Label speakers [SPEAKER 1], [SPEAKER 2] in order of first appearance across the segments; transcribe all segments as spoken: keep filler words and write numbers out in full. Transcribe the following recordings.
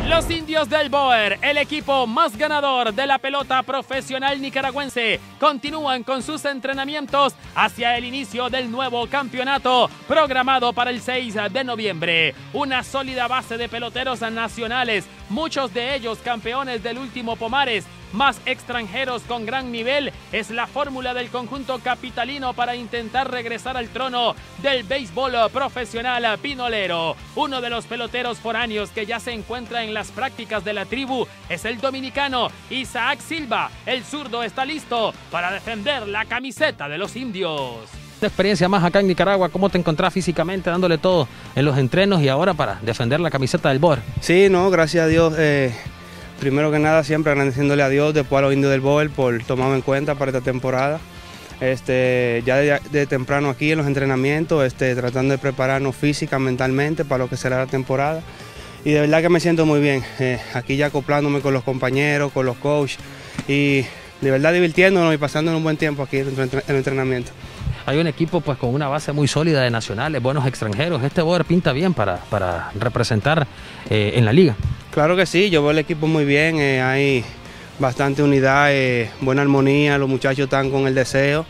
[SPEAKER 1] Los Indios del Bóer, el equipo más ganador de la pelota profesional nicaragüense, continúan con sus entrenamientos hacia el inicio del nuevo campeonato programado para el seis de noviembre. Una sólida base de peloteros nacionales, muchos de ellos campeones del último Pomares, más extranjeros con gran nivel, es la fórmula del conjunto capitalino para intentar regresar al trono del béisbol profesional pinolero. Uno de los peloteros foráneos que ya se encuentra en las prácticas de la tribu es el dominicano Isaac Silva. El zurdo está listo para defender la camiseta de los indios.
[SPEAKER 2] Esta experiencia más acá en Nicaragua, ¿cómo te encontrás físicamente dándole todo en los entrenos y ahora para defender la camiseta del Bóer?
[SPEAKER 3] Sí, no, gracias a Dios. Eh... Primero que nada, siempre agradeciéndole a Dios, después a los indios del Bóer por tomarme en cuenta para esta temporada. Este, ya de, de temprano aquí en los entrenamientos, este, tratando de prepararnos física, mentalmente para lo que será la temporada. Y de verdad que me siento muy bien, eh, aquí ya acoplándome con los compañeros, con los coaches y de verdad divirtiéndonos y pasando un buen tiempo aquí en el entrenamiento.
[SPEAKER 2] Hay un equipo pues con una base muy sólida de nacionales, buenos extranjeros. Este Bóer pinta bien para, para representar eh, en la liga.
[SPEAKER 3] Claro que sí, yo veo el equipo muy bien, eh, hay bastante unidad, eh, buena armonía, los muchachos están con el deseo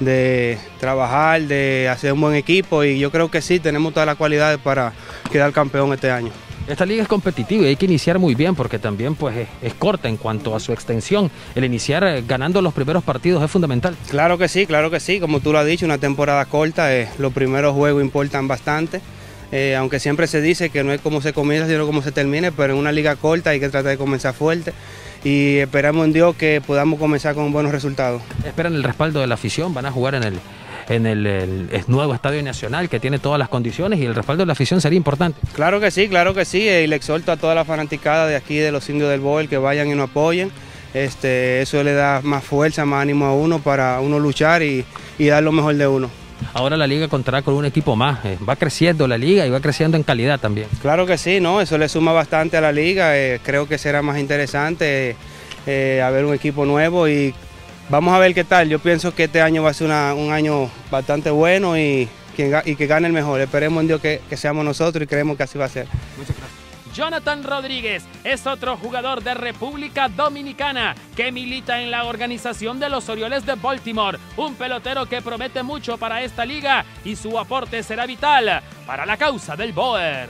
[SPEAKER 3] de trabajar, de hacer un buen equipo y yo creo que sí, tenemos todas las cualidades para quedar campeón este año.
[SPEAKER 2] Esta liga es competitiva y hay que iniciar muy bien porque también pues, es, es corta en cuanto a su extensión. El iniciar eh, ganando los primeros partidos es fundamental.
[SPEAKER 3] Claro que sí, claro que sí, como tú lo has dicho, una temporada corta, eh, los primeros juegos importan bastante. Eh, aunque siempre se dice que no es como se comienza, sino como se termine, pero en una liga corta hay que tratar de comenzar fuerte y esperamos en Dios que podamos comenzar con buenos resultados.
[SPEAKER 2] Esperan el respaldo de la afición, van a jugar en el, en el, el, el nuevo Estadio Nacional que tiene todas las condiciones y el respaldo de la afición sería importante.
[SPEAKER 3] Claro que sí, claro que sí, y le exhorto a toda la fanaticada de aquí de los indios del Bóer que vayan y nos apoyen. Este, eso le da más fuerza, más ánimo a uno para uno luchar y, y dar lo mejor de uno.
[SPEAKER 2] Ahora la liga contará con un equipo más, eh, va creciendo la liga y va creciendo en calidad también.
[SPEAKER 3] Claro que sí, ¿no? Eso le suma bastante a la liga, eh, creo que será más interesante eh, haber un equipo nuevo y vamos a ver qué tal. Yo pienso que este año va a ser una, un año bastante bueno y, y que gane el mejor. Esperemos en Dios que, que seamos nosotros y creemos que así va a ser.
[SPEAKER 1] Muchas gracias. Jonathan Rodríguez es otro jugador de República Dominicana que milita en la organización de los Orioles de Baltimore, un pelotero que promete mucho para esta liga y su aporte será vital para la causa del Bóer.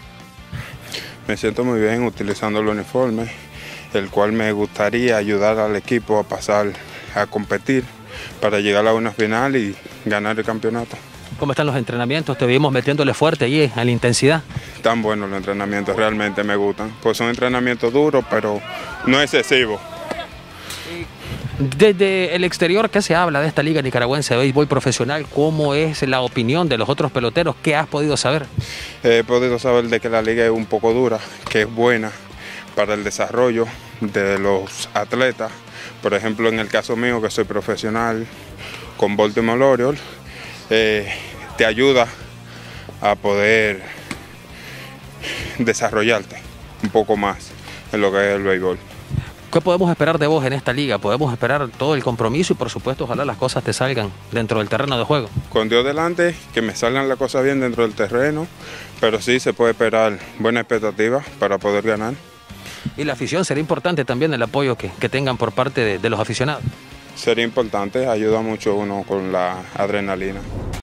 [SPEAKER 4] Me siento muy bien utilizando el uniforme, el cual me gustaría ayudar al equipo a pasar a competir para llegar a una final y ganar el campeonato.
[SPEAKER 2] ¿Cómo están los entrenamientos? Te vimos metiéndole fuerte allí a la intensidad.
[SPEAKER 4] Tan buenos los entrenamientos, realmente me gustan. Pues son entrenamientos duros, pero no excesivos.
[SPEAKER 2] Desde el exterior, ¿qué se habla de esta liga nicaragüense de béisbol profesional? ¿Cómo es la opinión de los otros peloteros? ¿Qué has podido saber?
[SPEAKER 4] He podido saber de que la liga es un poco dura, que es buena para el desarrollo de los atletas. Por ejemplo, en el caso mío, que soy profesional con Baltimore Orioles, Eh, te ayuda a poder desarrollarte un poco más en lo que es el béisbol.
[SPEAKER 2] ¿Qué podemos esperar de vos en esta liga? Podemos esperar todo el compromiso y por supuesto ojalá las cosas te salgan dentro del terreno de juego.
[SPEAKER 4] Con Dios delante, que me salgan las cosas bien dentro del terreno, pero sí se puede esperar buena expectativa para poder ganar.
[SPEAKER 2] Y la afición será importante también el apoyo que, que tengan por parte de, de los aficionados.
[SPEAKER 4] Sería importante, ayuda mucho uno con la adrenalina.